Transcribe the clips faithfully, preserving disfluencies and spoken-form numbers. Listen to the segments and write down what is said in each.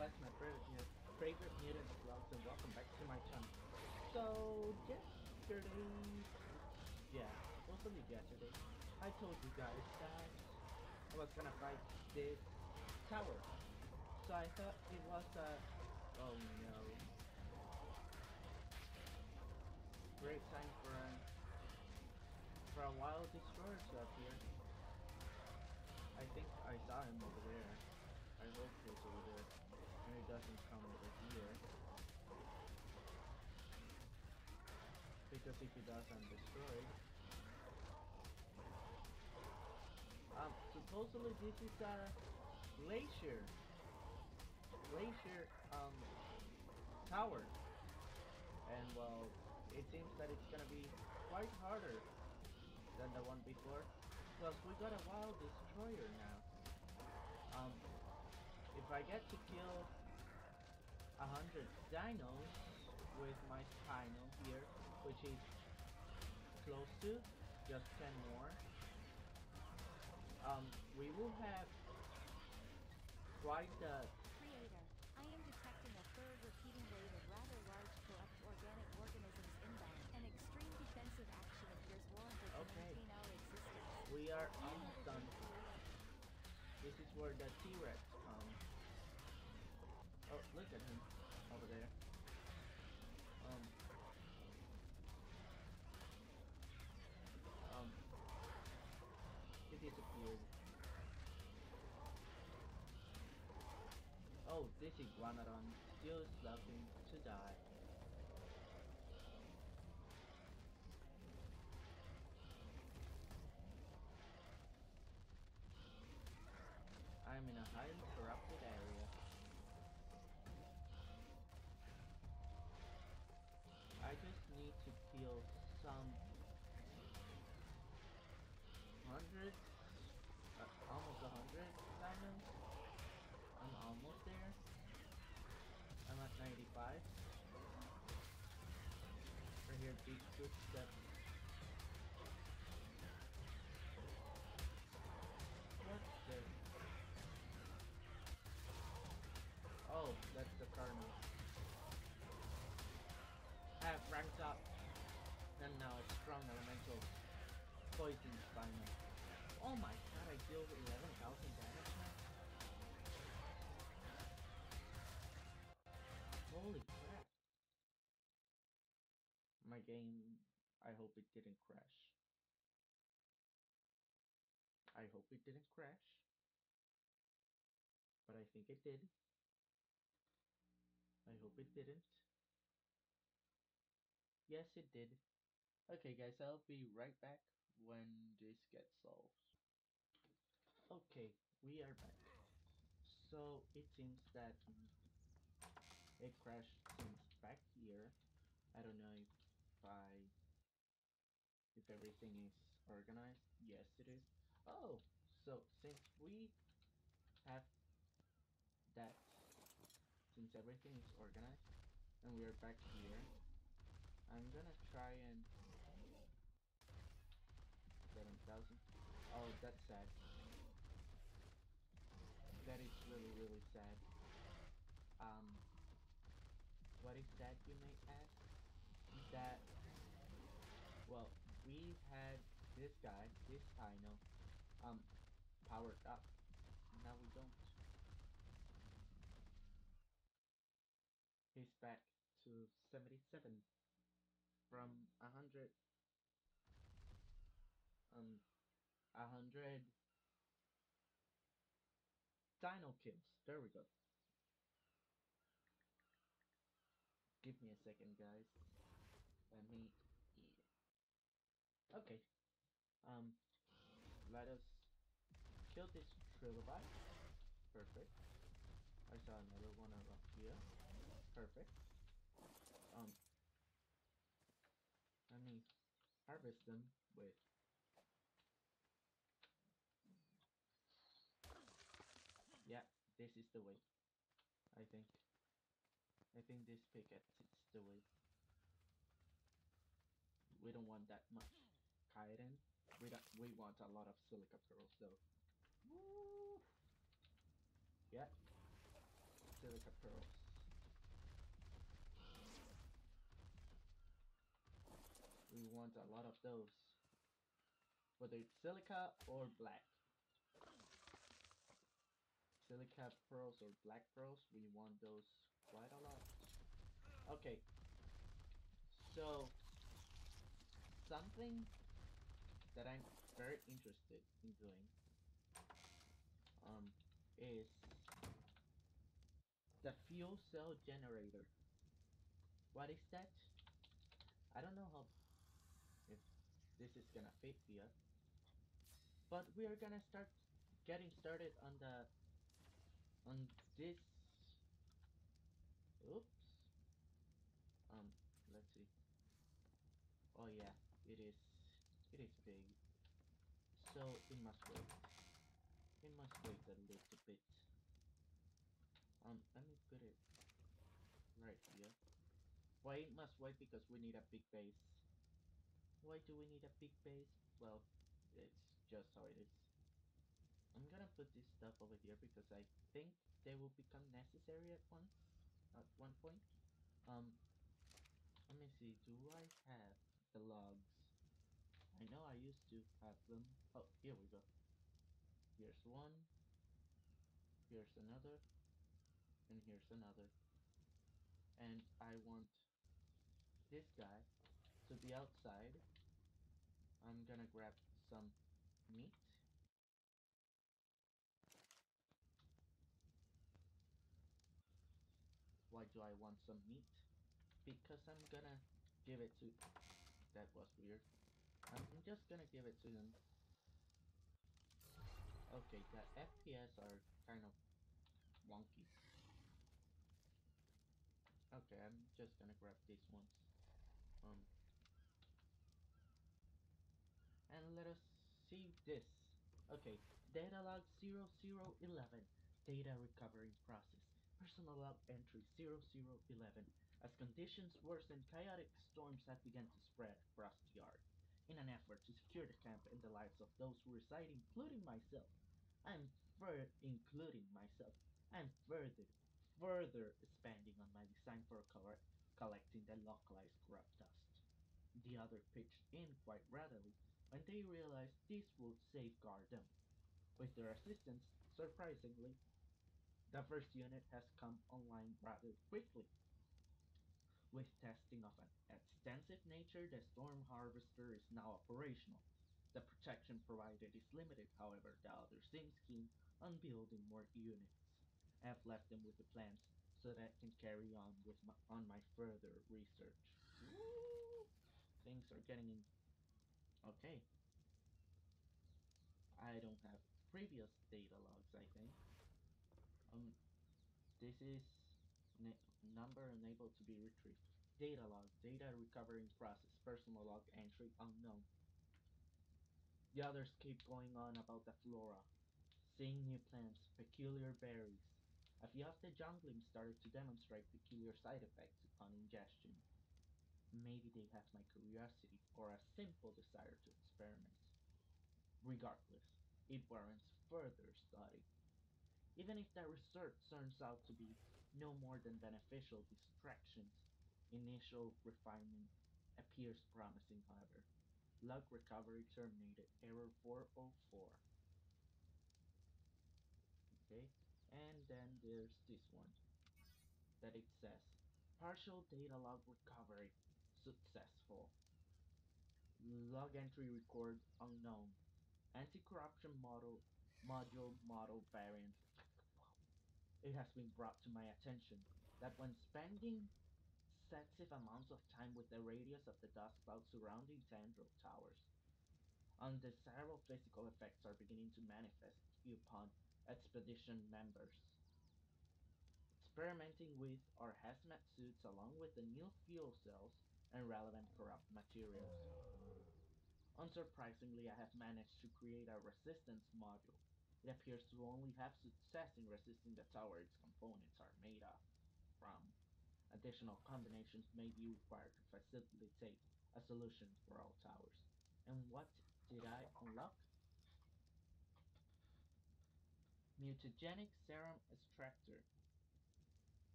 Slugs, my favorite, mu- favorite mutant Slugs, and welcome back to my channel. So, yesterday, yeah, supposedly yesterday, I told you guys that I was gonna fight this tower. So I thought it was a, oh no, great time for a, for a wild destroyer to appear. I think I saw him over there. I hope he's over there, and he doesn't come over here. Because if he does, I'm destroyed. Um, supposedly this is a glacier, glacier, um, tower. And well, it seems that it's gonna be quite harder than the one before. Plus, we got a wild destroyer now. Um, if I get to kill a hundred dinos with my spinal here, which is close to just ten more, um, we will have quite the. Creator, I am detecting a third repeating wave of rather large collect organic organisms inbound. An extreme defensive action appears warranted to Okay, maintain our existence. we are Do you almost have a done. good creator? This is where the T-Rex comes. Oh, look at him over there. Um, um, he disappeared. Oh, this iguanodon still slugging to die. I'm in a highly corrupted area. I just need to kill some hundreds, uh, almost a hundred diamonds. I'm almost there. I'm at ninety-five. I hear deep footsteps. What's this? Oh, that's the Colonel. I have ranked up, and now it's strong elemental poison spinal. Oh my god, I deal with eleven thousand damage now? Holy crap. My game, I hope it didn't crash. I hope it didn't crash, but I think it did. I hope it didn't. Yes, it did. Okay, guys, I'll be right back when this gets solved. Okay, we are back. So it seems that mm, it crashed since back here. I don't know if I if everything is organized. Yes, it is. Oh, so since we have that, since everything is organized, and we are back here, I'm gonna try and seven thousand. Oh, that's sad. That is really, really sad. Um, what is that, you may ask? That, well, we had this guy, this Dino, um, powered up. Now we don't. He's back to seventy-seven from a hundred, um, a hundred Dino kills. There we go. Give me a second, guys. Let me eat. Okay. Um, let us kill this trilobite. Perfect. I saw another one around here. Perfect. Um, let me harvest them with. Yeah, this is the way. I think. I think this pickaxe is the way. We don't want that much chitin. We don't. We want a lot of silica pearls, though. Woo! Yeah. silica pearls. We want a lot of those. Whether it's silica or black. Silica pearls or black pearls, we want those quite a lot. Okay, so something that I'm very interested in doing um, is the fuel cell generator. What is that? I don't know how if this is gonna fit here, but we are gonna start getting started on the on this. Oops. Um, let's see. Oh yeah, it is. It is big, so it must wait. It must wait a little bit. Um, let me put it right here. Why it must wait? Because we need a big base. Why do we need a big base? Well, it's just how it is. I'm gonna put this stuff over here because I think they will become necessary at once, at one point. Um, let me see, do I have the logs? I know I used to have them. Oh, here we go. Here's one, here's another, and here's another. And I want this guy to be outside. I'm gonna grab some meat. Why do I want some meat? Because I'm gonna give it to... That was weird. I'm just gonna give it to him. Okay, the F P S are kind of wonky. Okay, I'm just gonna grab these ones. Um, and let us see this. Okay, data log zero zero eleven, data recovery process, personal log entry zero zero eleven. As conditions worsen, chaotic storms have begun to spread across the Ark. In an effort to secure the camp and the lives of those who reside, including myself, I am fur including myself, I am further, further expanding on my design for collecting the localized corrupt dust. The other pitched in quite readily when they realized this would safeguard them. With their assistance, surprisingly, the first unit has come online rather quickly. With testing of an extensive nature, the Storm Harvester is now operational. The protection provided is limited, however, the others seem keen on building more units. I have left them with the plans so that I can carry on with my, on my further research. Woo! Things are getting in. Okay, I don't have previous data logs, I think. Um, this is number unable to be retrieved. Data log, data recovering process, personal log entry unknown. The others keep going on about the flora, seeing new plants, peculiar berries. A few of the junglings started to demonstrate peculiar side effects upon ingestion. Maybe they have my curiosity or a simple desire to experiment. Regardless, it warrants further study. Even if the research turns out to be no more than beneficial distractions, initial refinement appears promising, however. Log recovery terminated, error four oh four. Okay, and then there's this one that it says partial data log recovery successful. Log entry record unknown. Anti-corruption model module model variant. It has been brought to my attention that when spending excessive amounts of time with the radius of the dust cloud surrounding tendril towers, undesirable physical effects are beginning to manifest upon expedition members. Experimenting with our hazmat suits along with the new fuel cells and relevant corrupt materials. Unsurprisingly, I have managed to create a resistance module. It appears to only have success in resisting the tower its components are made of from. Additional combinations may be required to facilitate a solution for all towers. And what did I unlock? Mutagenic serum extractor.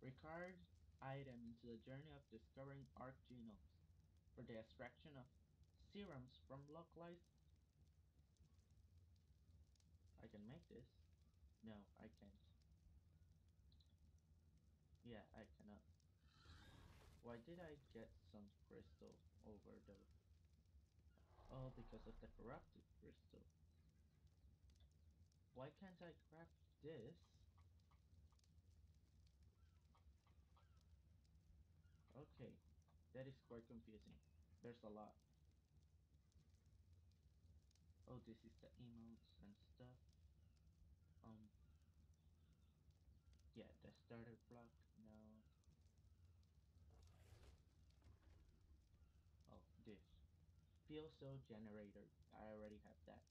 Required item into the journey of discovering Ark Genomes for the extraction of serums from localized. I can make this. No, I can't. Yeah, I cannot. Why did I get some crystal over though? Oh, because of the corrupted crystal. Why can't I craft this? Okay, that is quite confusing. There's a lot. Oh, this is the emotes and stuff. Um, yeah, the starter block. No. Oh, this. Fuel cell generator. I already have that.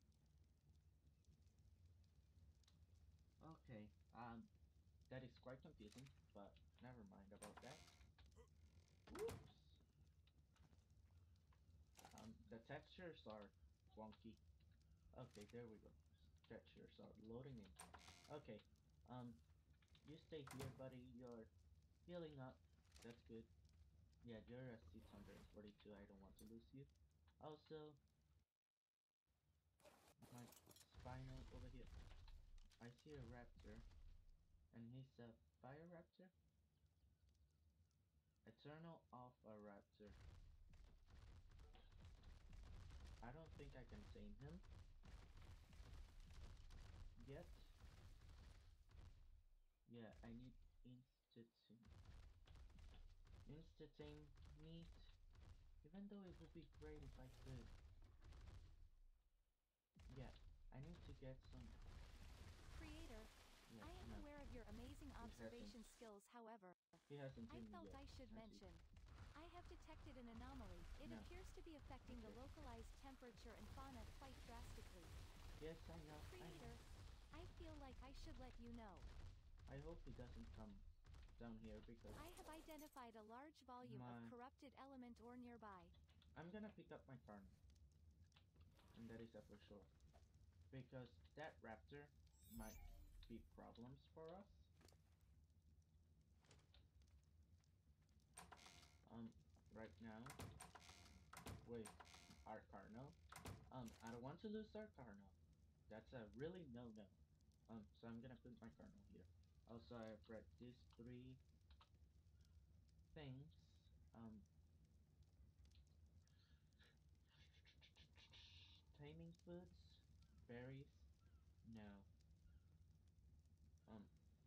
Okay, um, that is quite confusing, but never mind about that. Whoops. Um, the textures are wonky. Okay, there we go. Textures are loading in. Okay, um, you stay here, buddy. You're healing up. That's good. Yeah, you're at six hundred forty-two. I don't want to lose you. Also, my spinal over here. I see a raptor, and he's a fire raptor? Eternal Alpha Raptor. I don't think I can tame him yet. Yeah, I need instant instant tame meat. Even though it would be great if I could. Yeah, I need to get some. Creator, Yeah, I am no, aware of your amazing he hasn't. observation skills, however. He hasn't I tamed me felt yet, I should has he? mention. I have detected an anomaly. It No. appears to be affecting the Okay. localized temperature and fauna quite drastically. Yes, I know. I Creator, know. I feel like I should let you know. I hope he doesn't come down here because I have identified a large volume of my. corrupted element ore nearby. I'm gonna pick up my car now, and that is a for sure. Because that raptor might be problems for us. Um, right now with our Carno. Um, I don't want to lose our Carno. That's a really no-no. Um, so I'm gonna put my Carno here. Also, I have read these three things. Um, taming foods, berries. No. Um.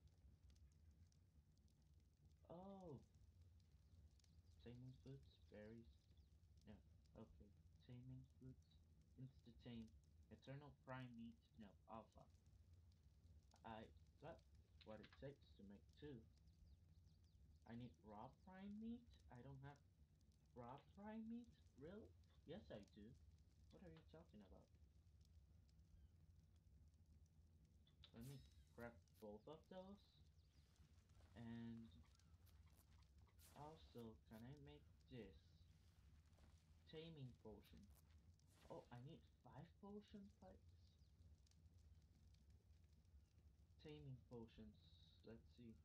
Oh, taming foods, berries. No. Okay. Taming foods. Insta tame. Eternal prime meat. No. Alpha. I got what it takes to make two. I need raw prime meat? I don't have raw prime meat? Really? Yes, I do. What are you talking about? Let me grab both of those. And also, can I make this? Taming potion. Oh, I need five potion pipes? Taming potions. Let's see.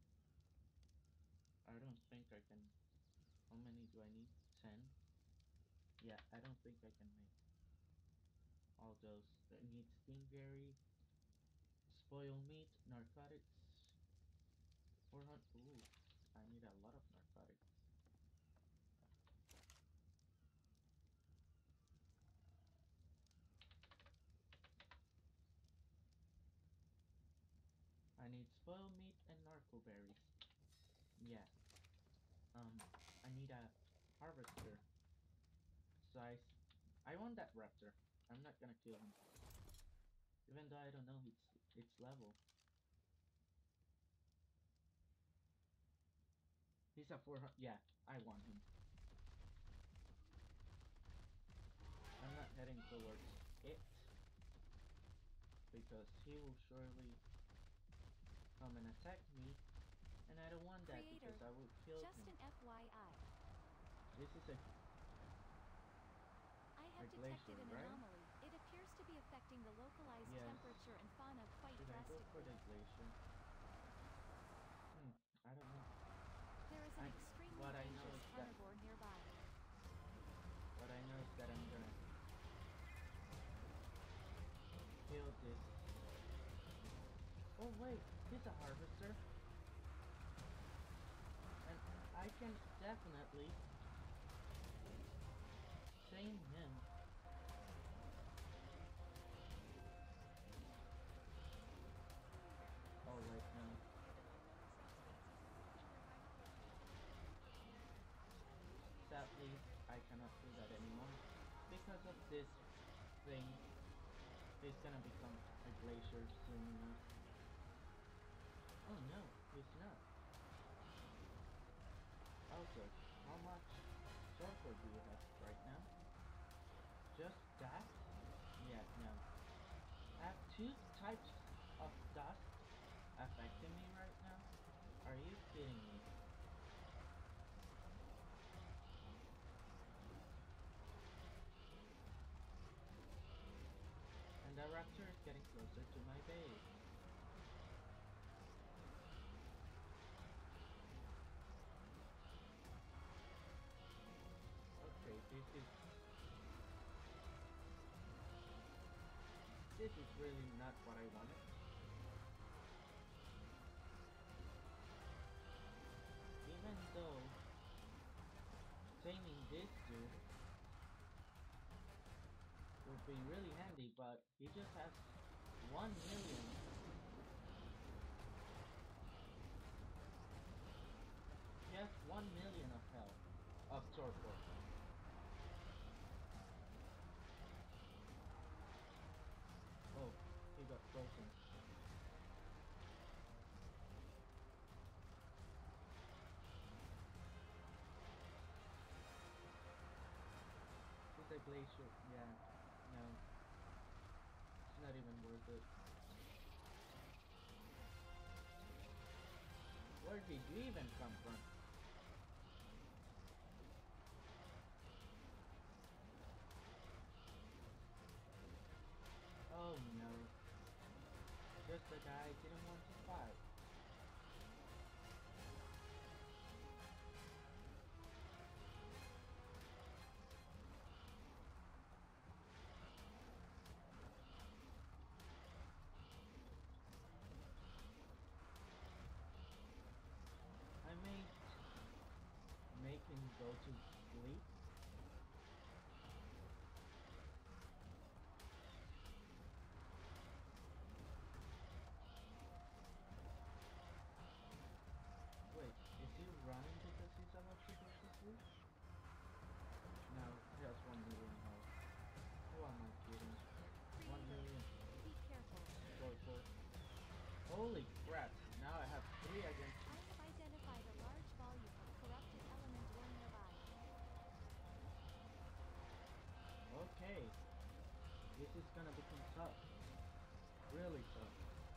I don't think I can. How many do I need? ten? Yeah, I don't think I can make all those. I need stingberry, spoil meat, narcotics. four hundred. Ooh, I need a lot of narcotics. I need spoil meat and narco berries. Yeah. Um, I need a harvester. Size. I want that raptor. I'm not gonna kill him. Even though I don't know its its level. He's a four hundred. Yeah, I want him. I'm not heading towards it because he will surely come and attack me, and I don't want that Creator, because I will kill just him. an F Y I. This is a, I a have glacier, detected an right? anomaly. It appears to be affecting the localized Yes. temperature and fauna quite Should I go for drastically. the glacier? Hmm, I Oh wait, he's a harvester. And I can definitely tame him. Oh wait, no. Sadly, I cannot do that anymore. Because of this thing, he's gonna become a glacier soon enough. Oh no, he's not. Also, how much sulfur do you have right now? Just that? Yeah, no. I have two types of dust affecting me right now? Are you kidding me? And the raptor is getting closer to my base. Okay, this is this is really not what I wanted. Even though taming this dude would be really handy, but he just has one million. He has one million of health of torpor. Oh, he got frozen. It's a glacier. Yeah, no, it's not even worth it. Where did you even come from? Oh no, just the guy I didn't want to fight. I may make him go to sleep. Wait, is he running because he's about to go to sleep? No, he has one million health. Who am I kidding? One million. Be careful. Four, four. Holy crap! Now I have three against. I have identified a large volume of corrupted element ore nearby. Okay, this is gonna become tough. Really tough.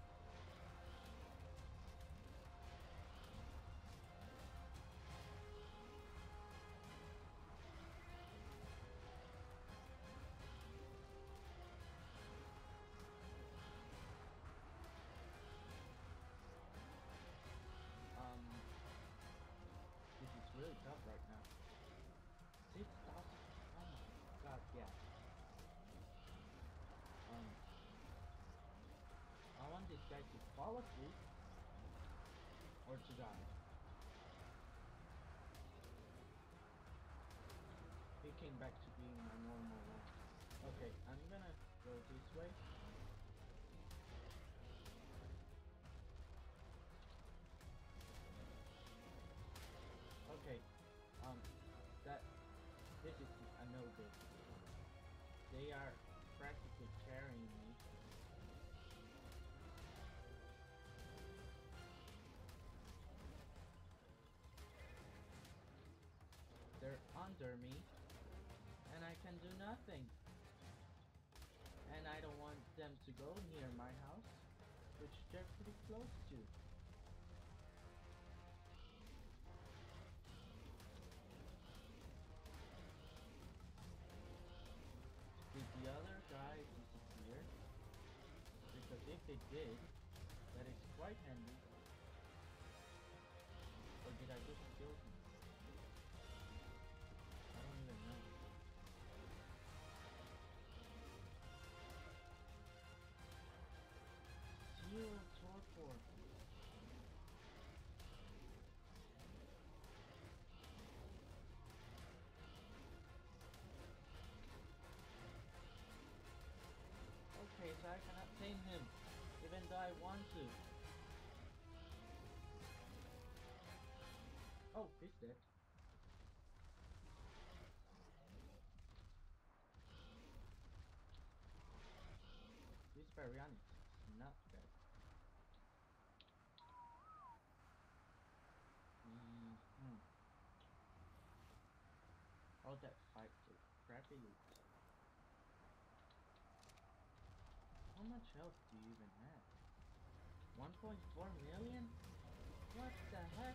Um, this is really tough right now. Six thousand. Oh my god, yeah. Um, I want this guy to fall asleep or to die. He came back to being my normal one. Okay, I'm gonna go this way. Okay, um, that this is a no go. They are practically carrying me. They're under me, and I can do nothing. And I don't want them to go near my house, which they're pretty close to. Did the other guys disappear? Because if they did, that is quite handy. Or did I just kill him? I don't even know. Zero torpor. I want to. Oh, he's dead. This Baryonyx is not dead. Mm hmm. All that fight for crappy loot. How much health do you even have? one point four million? What the heck?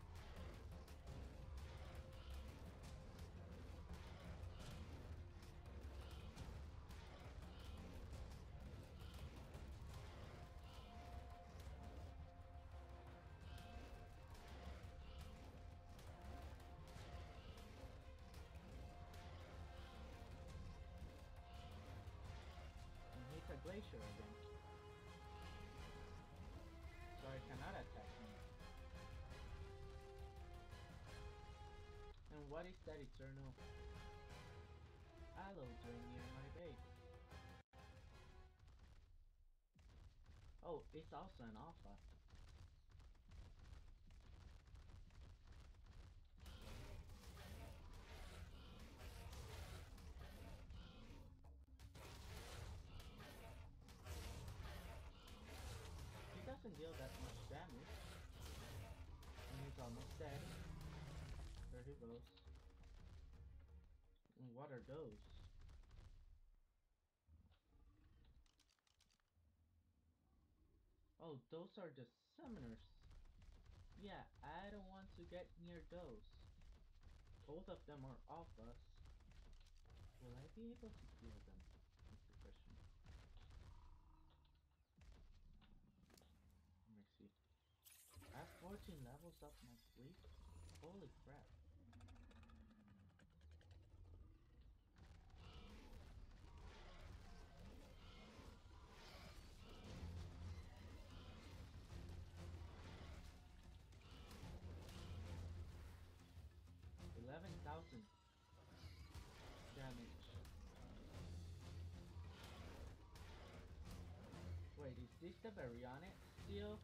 And he's a glacier again. So I cannot attack him. And what is that eternal aloe doing near my base? Oh, it's also an alpha. He doesn't deal that much damage. And he's almost dead. There he goes. And what are those? Oh, those are the summoners. Yeah, I don't want to get near those. Both of them are alphas. Will I be able to kill them? That's the question. Let me see. I have fourteen levels up my sleeve? Holy crap. eleven thousand damage. Wait, is this the Baryonyx still?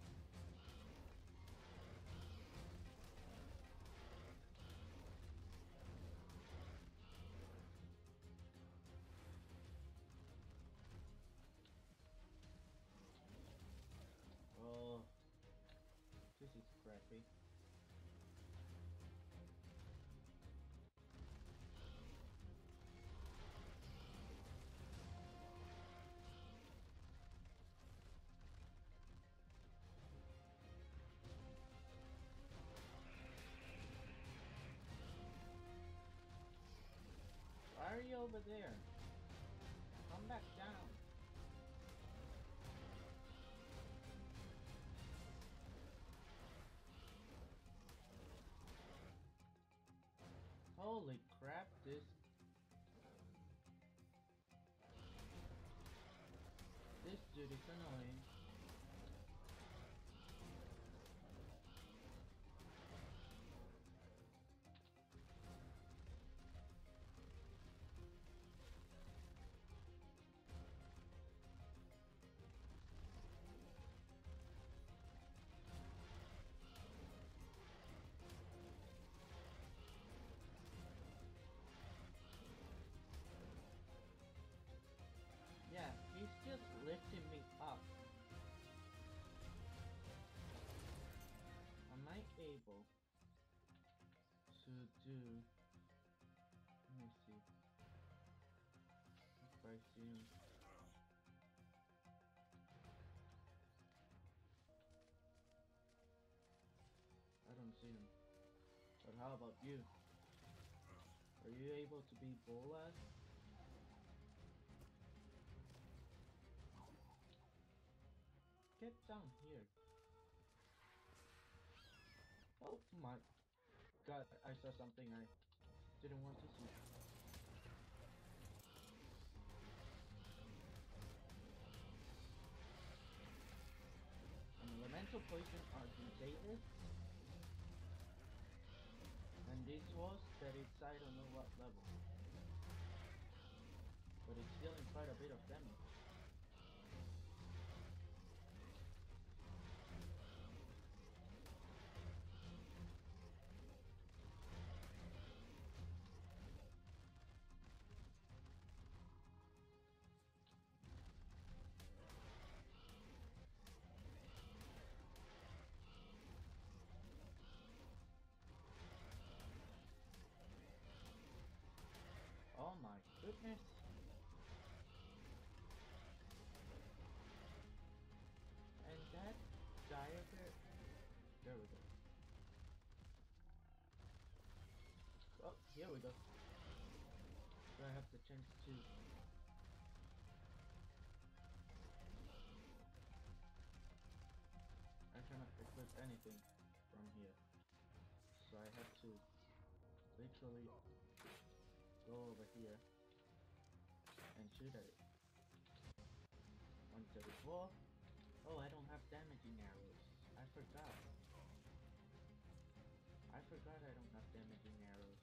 Oh, this is crappy. Why are you over there? Come back down. Holy crap, this this dude is annoying. Yeah, he's just lifting me up. Am I able to do... Let me see. If I see him. I don't see him. But how about you? Are you able to be Bolas? Get down here. Oh my god, I saw something I didn't want to see. An elemental poison are contagious. And this was that it's I don't know what level. But it's dealing quite a bit of damage. goodness. And that diagram. There we go. Oh, here we go. Do I have the chance to? I cannot equip anything from here. So I have to literally go over here and shoot at it. one thirty-four. Oh, I don't have damaging arrows. I forgot. I forgot I don't have damaging arrows.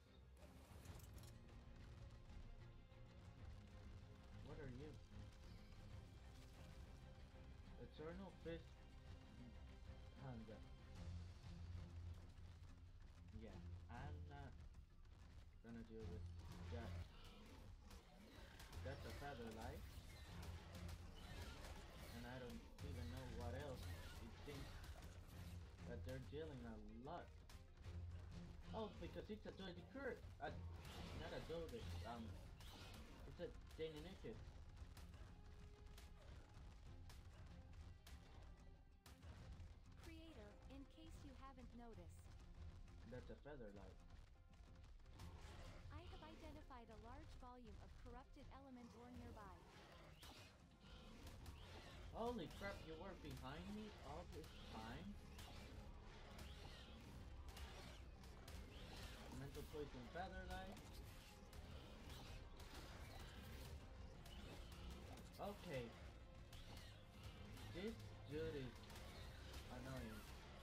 What are you? Eternal Fist Hunger. Yeah, I'm not gonna deal with that. That's a feather light. And I don't even know what else. It seems that they're dealing a lot. Oh, because it's a Dodi Kurt. Uh, not a Dodi. Um, it's a Daninikis. Creator, in case you haven't noticed, That's a feather light. I have identified a large volume of corrupted element ore nearby. Holy crap, you were behind me all this time? Mental poison feather light. Okay. This dude is annoying.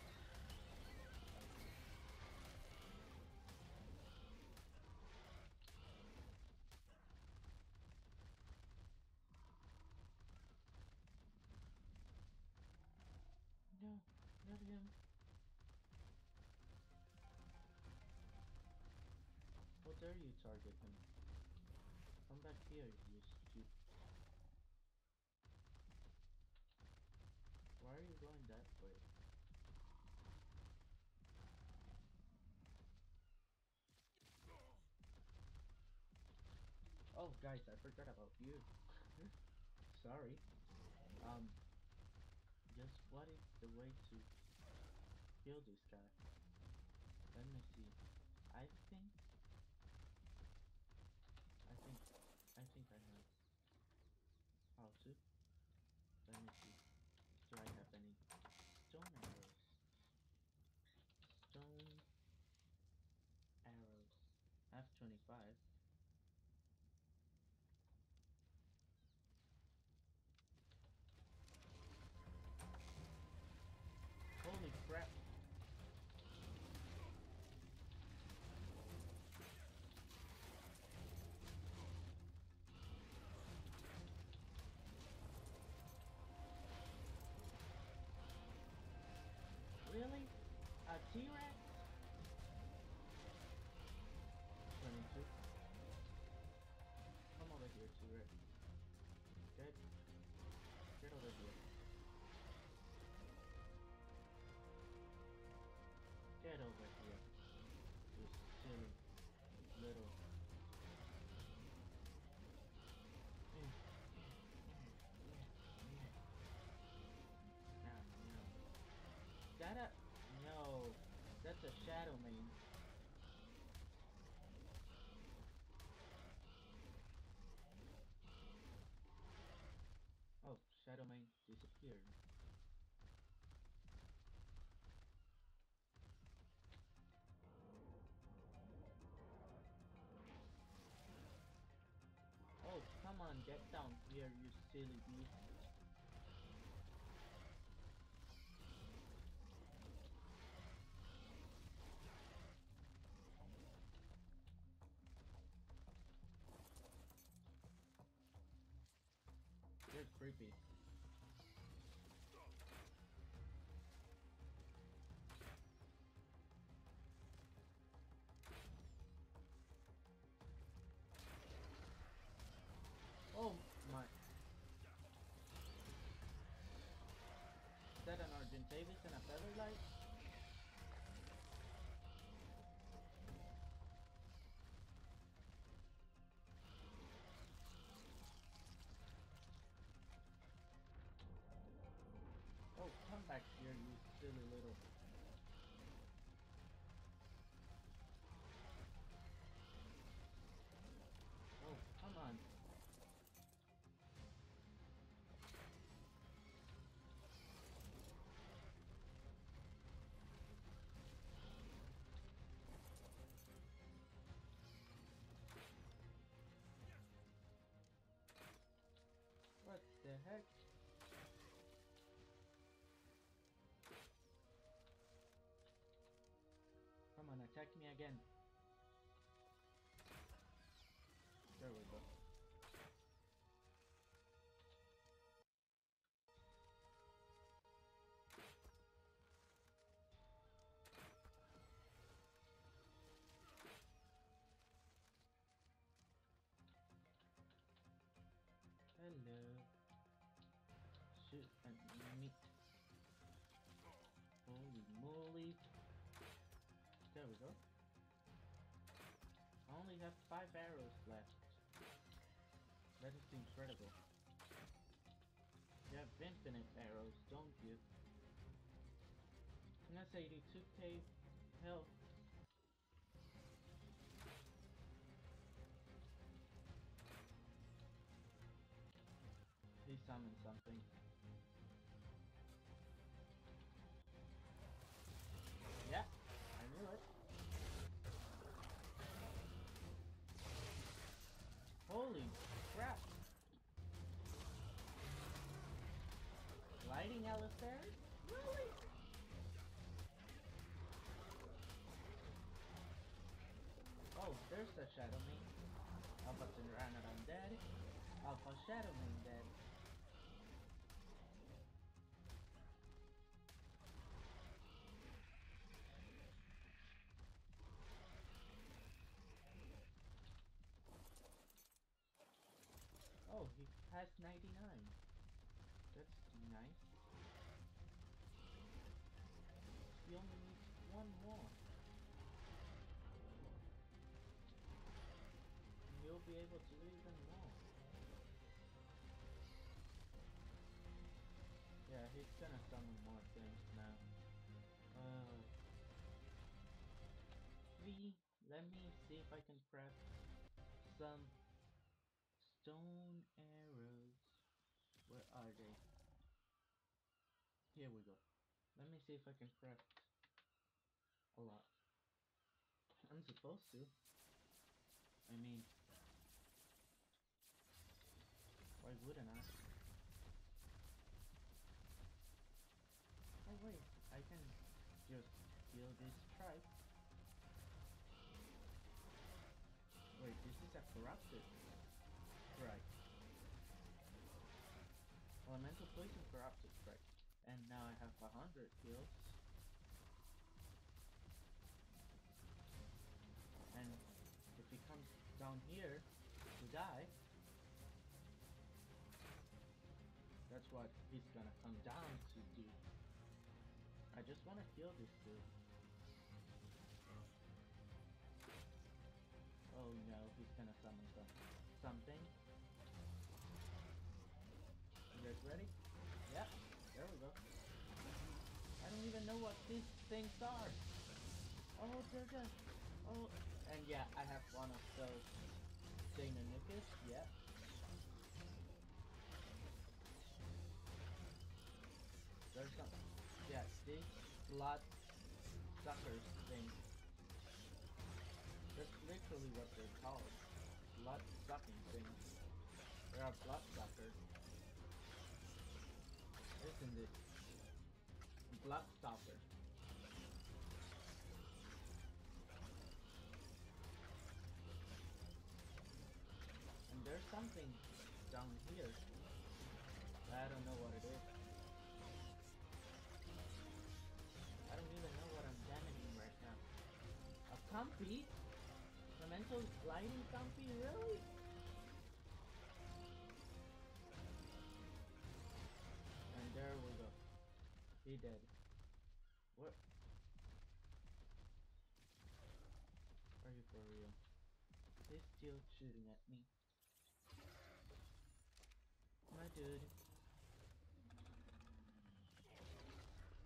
No, not him. How dare you target him? Come back here, you stupid. Why are you going that way? Oh, guys, I forgot about you. Sorry. Um, just what is the way to kill this guy? Let me see. I think, I think, I think I know how to. Let me see. Do I have any stone arrows? Stone arrows. I have twenty-five. Holy crap. Really? A T-Rex? twenty-two. Come over here, T-Rex. Get, get over here. Get over here. You silly little... That a... No. That's a shadow main. Oh, shadow main disappeared. Oh, come on, get down here, you silly beast. You're creepy. Oh my. Is that an Argentavis and a Featherlight? back here, you silly little... Oh, come on. What the heck? Come on, attack me again. There we go. Hello. Shoot and meat. Holy moly. There we go. I only have five arrows left. That is incredible. You have infinite arrows, don't you? And that's eighty-two K health. He summoned something. Yeah, I knew it. Holy crap! Lighting Alistair? Really? Oh, there's the Shadow Main. Alpha Tyrannodon dead. Alpha Shadow Main dead. Oh, he has ninety-nine. That's nice. He only needs one more. And you'll be able to do even more. Yeah, he's gonna summon more things now. Uh, three. Let me see if I can craft some stone arrows. Where are they? Here we go. Let me see if I can craft a lot. I'm supposed to. I mean, why wouldn't I? Oh wait, I can just kill this tribe. Wait, this is a corrupted tribe. Elemental poison corrupted tribe. And now I have a hundred kills. And if he comes down here to die, that's what he's gonna come down to do. I just wanna kill this dude. Oh no, he's gonna summon some something. You guys ready? Yep, there we go. I don't even know what these things are. Oh, they're just... Oh, and yeah, I have one of those Xenonucus, yeah. There's some... Yeah, these blood suckers things. That's literally what they're called. Blood sucking things. They are blood suckers. Isn't it? Blood stopper. And there's something down here. I don't know what it is. I don't even know what I'm damaging right now. A Comfy? Elemental Gliding Comfy? Really? And there we go. He dead. What? Are you for real? He's still shooting at me. My dude.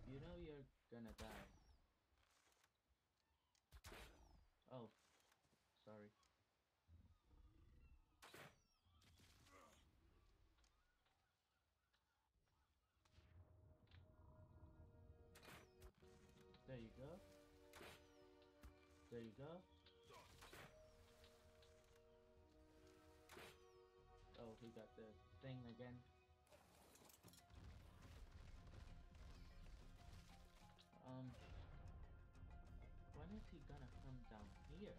gonna die. Oh, sorry. There you go. There you go. Oh, he got the thing again. Um, when is he gonna come down here?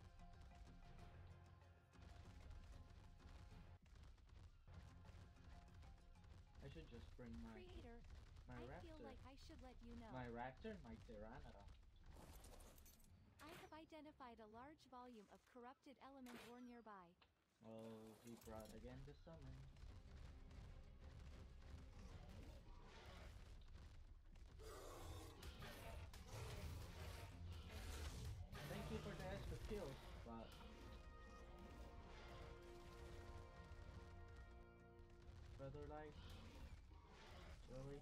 I should just bring my Creator, my I raptor. feel like I should let you know. My raptor, my pteranodon. I have identified a large volume of corrupted element ore nearby. Oh, he brought again the summons. Thank you for the extra kills, but Feather Light, really?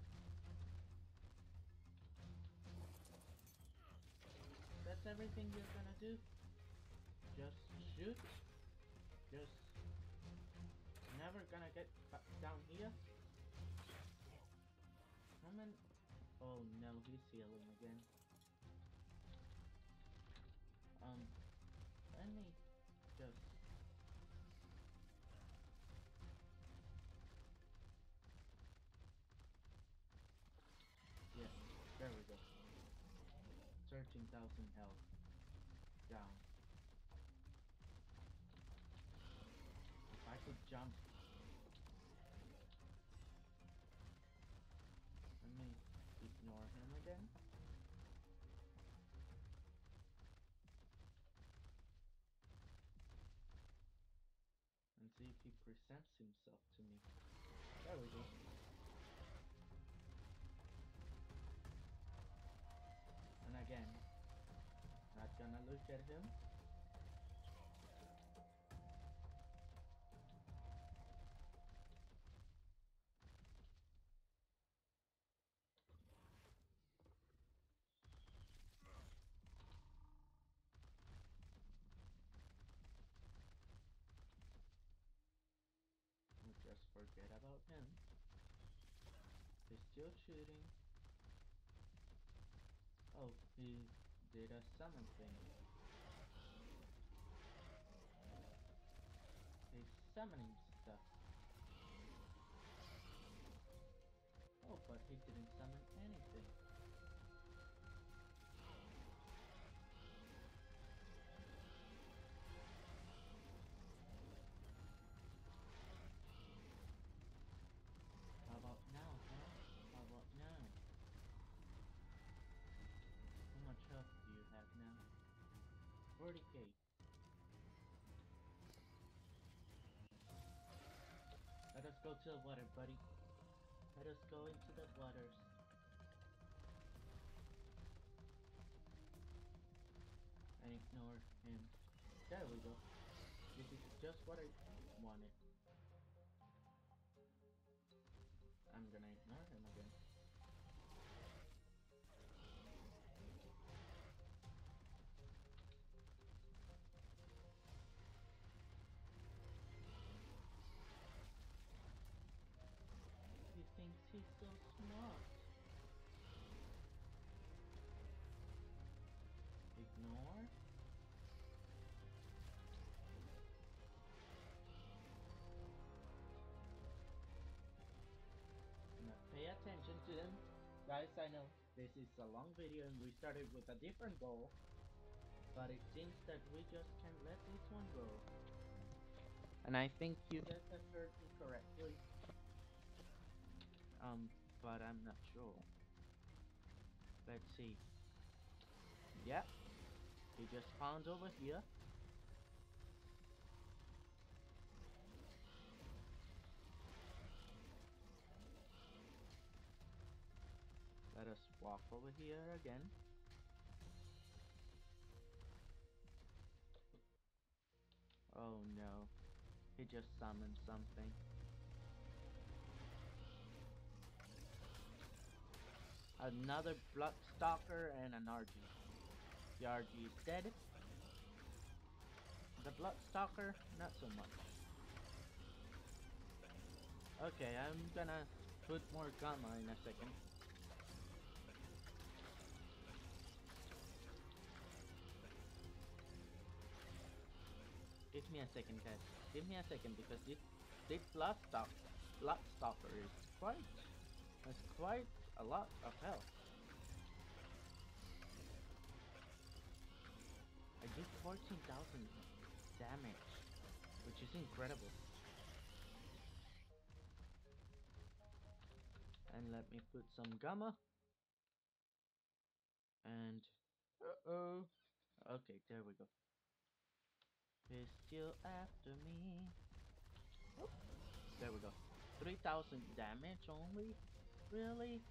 That's everything you're gonna do? Just shoot? Just never gonna get back down here? Come on. Oh no, he's healing again. Um, let me just... Yeah, there we go. thirteen thousand health. Down. If I could jump... Let me ignore him again. And see if he presents himself to me. There we go. And again, not gonna look at him. We'll just forget about him. He's still shooting. Oh, he did a summon thing. He's summoning stuff. Oh, but he didn't summon anything. How about now, huh? How about now? How much health do you have now? forty K. Let us go to the water, buddy. Let us go into the waters. And ignore him. There we go. This is just what I wanted. I'm gonna ignore him again. He thinks he's so smart. Ignore. Now pay attention to them. Guys, I know this is a long video and we started with a different goal. But it seems that we just can't let this one go. And I think you guys have heard me correctly. Um, but I'm not sure. Let's see. Yep. He just found over here. Let us walk over here again. Oh no. He just summoned something. Another Bloodstalker and an R G. The R G is dead. The Bloodstalker, not so much. Okay, I'm gonna put more Gamma in a second. Give me a second, guys. Give me a second because this this Bloodstalk Bloodstalker is quite has quite a lot of health. I did fourteen thousand damage, which is incredible. And let me put some Gamma. And uh-oh. Okay, there we go. He's still after me. Oh, there we go. three thousand damage only? Really?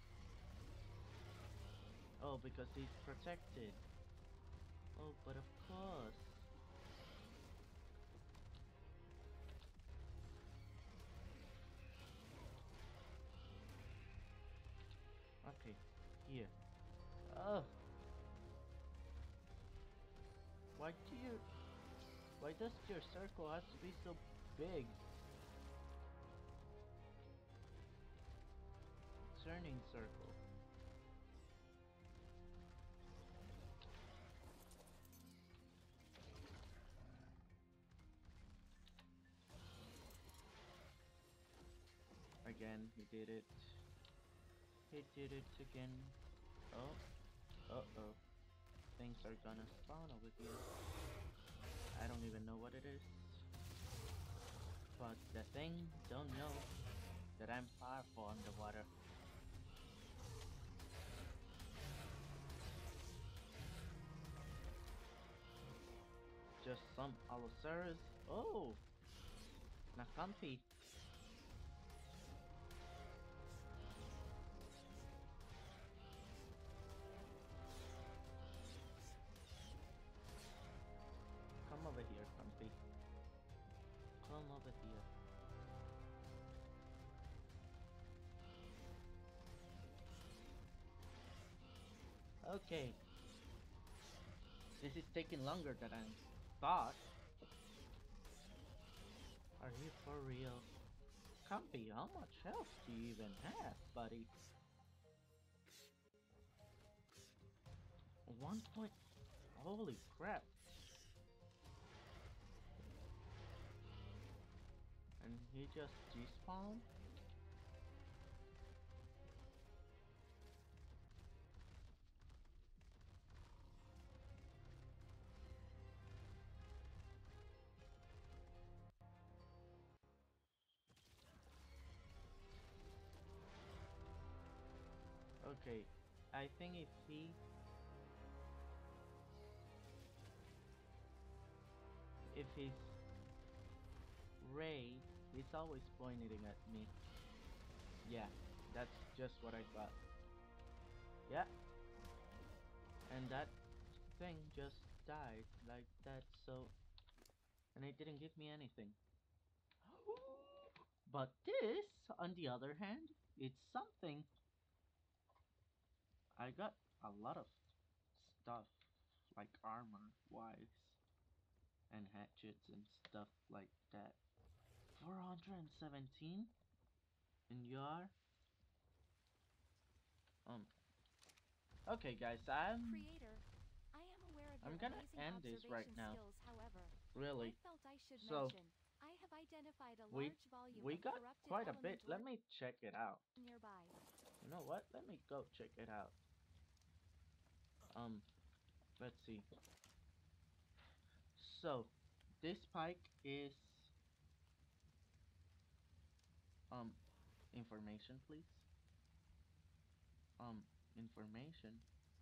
Oh, because he's protected. Oh, but of course. Okay, here. Oh, why do you... Why does your circle have to be so big? Turning circle. Again, he did it. He did it again. Oh, uh-oh. Things are gonna spawn over here. I don't even know what it is. But the thing don't know that I'm powerful underwater. Just some Allosaurus. Oh! Not comfy. Come over here, comfy. Come over here. Okay. This is taking longer than I thought. Are you for real? Comfy, how much health do you even have, buddy? One point... Holy crap. And he just despawned? Okay, I think if he... If his ray is always pointing at me. Yeah, that's just what I thought. Yeah. And that thing just died like that, so... And it didn't give me anything. But this, on the other hand, it's something. I got a lot of stuff, like armor-wise, and hatchets and stuff like that. four hundred seventeen? And you are? Um, okay guys, I'm... Creator, I am aware of I'm your gonna amazing end this right observation now. skills, however. I Really. felt I should So, mention, I have identified a we... large volume We of got corrupted quite a bit. element Let ore me check it out. nearby. You know what? Let me go check it out. Um, let's see. So, this pike is... Um, information, please. Um, information.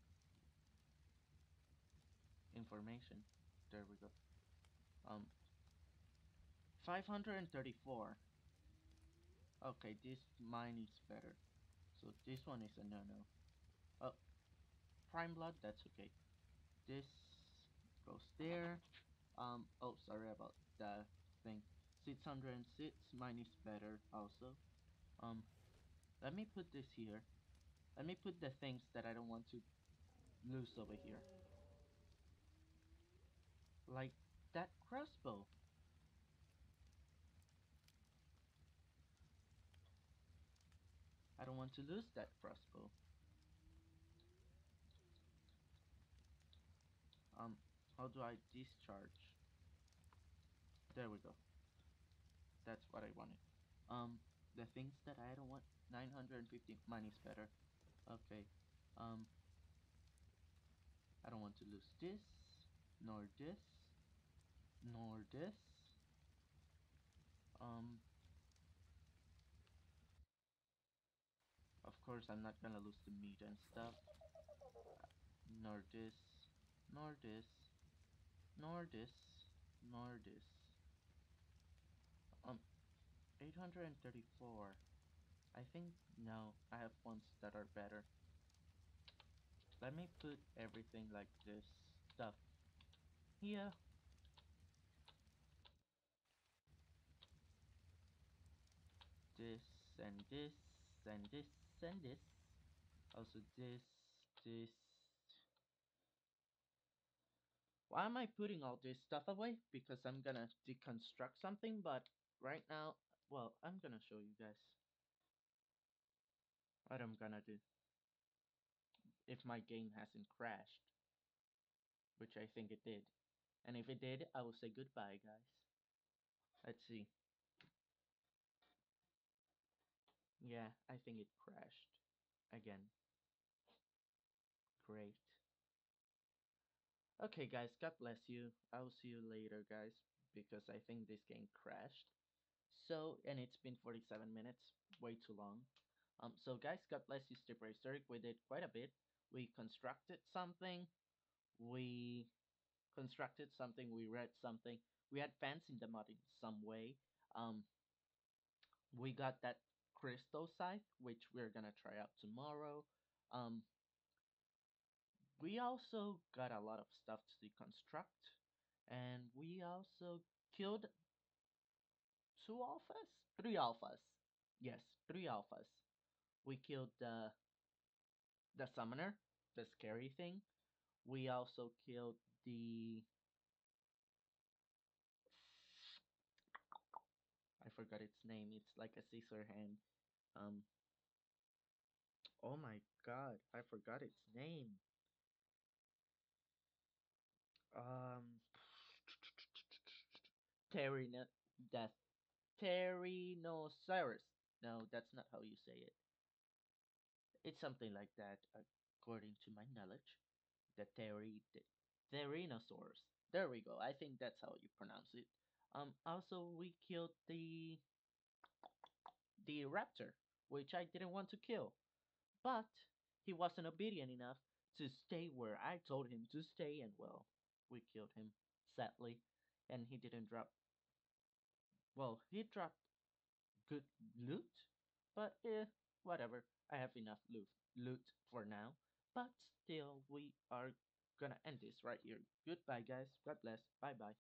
Information. There we go. Um, five hundred thirty-four. Okay, this mine is better. So this one is a no-no. Oh, prime blood, that's okay. This goes there. Um, oh, sorry about the thing. six hundred six, mine is better also. Um, let me put this here. Let me put the things that I don't want to lose over here. Like that crossbow. I don't want to lose that crossbow. Um, how do I discharge? There we go. That's what I wanted. Um, the things that I don't want. nine hundred fifty. Mine is better. Okay. Um, I don't want to lose this, nor this, nor this. Um, of course I'm not gonna lose the meat and stuff. Nor this, nor this, nor this, nor this. Um, eight hundred thirty-four. I think no, I have ones that are better. Let me put everything like this stuff here. This and this and this and this. Also this, this. Why am I putting all this stuff away? Because I'm gonna deconstruct something, but right now, well, I'm gonna show you guys what I'm gonna do if my game hasn't crashed, which I think it did. And if it did, I will say goodbye, guys. Let's see. Yeah, I think it crashed. Again. Great. Okay, guys, God bless you. I'll see you later, guys, because I think this game crashed. So, and it's been forty-seven minutes, way too long. Um, so guys, God bless you, Stay Prehistoric. We did quite a bit. We constructed something. We constructed something. We read something. We had fans in the mod in some way. Um, we got that crystal scythe, which we're gonna try out tomorrow. Um, we also got a lot of stuff to deconstruct, and we also killed two alphas, three alphas. Yes, three alphas. We killed the the summoner, the scary thing. We also killed the I forgot its name. It's like a scissor hand. Um. Oh my god, I forgot its name. Um. Terino, the Terinosaurus. No, that's not how you say it. It's something like that, according to my knowledge. The Teri, the Therinosaurus. There we go. I think that's how you pronounce it. Um. Also, we killed the the raptor, which I didn't want to kill. But he wasn't obedient enough to stay where I told him to stay, and well, we killed him, sadly. And he didn't drop. Well, he dropped good loot, but eh, whatever. I have enough loot, loot for now. But still, we are gonna end this right here. Goodbye, guys. God bless. Bye bye.